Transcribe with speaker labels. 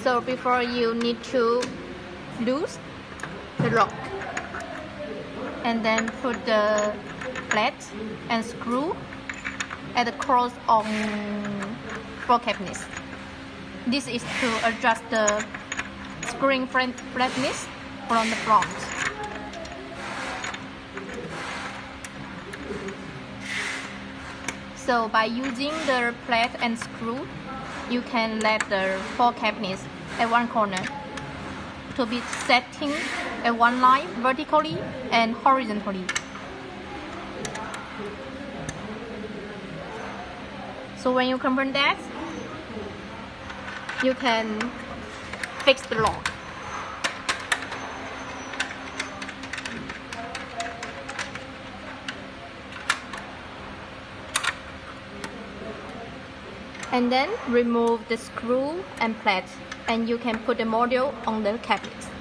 Speaker 1: So before you need to loose the lock and then put the plate and screw at the cross on for flatness. This is to adjust the spring flatness from the front. So by using the plate and screw, you can let the fork flatness at one corner to be setting at one line vertically and horizontally. So when you confirm that, you can fix the lock. And then remove the screw and plate, and you can put the module on the cabinet.